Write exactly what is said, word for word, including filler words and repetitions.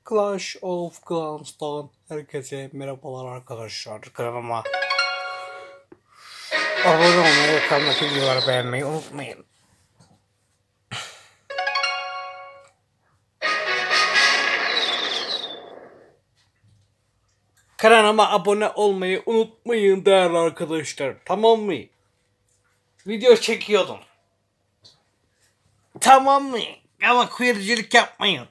Clash of Clans'tan herkese merhabalar arkadaşlar. Kanalıma abone olmayı, ekrandaki videoları beğenmeyi unutmayın. Kanalıma abone olmayı unutmayın değerli arkadaşlar. Tamam mı? Video çekiyordum. Tamam mı? Ama kuyruculuk yapmayın.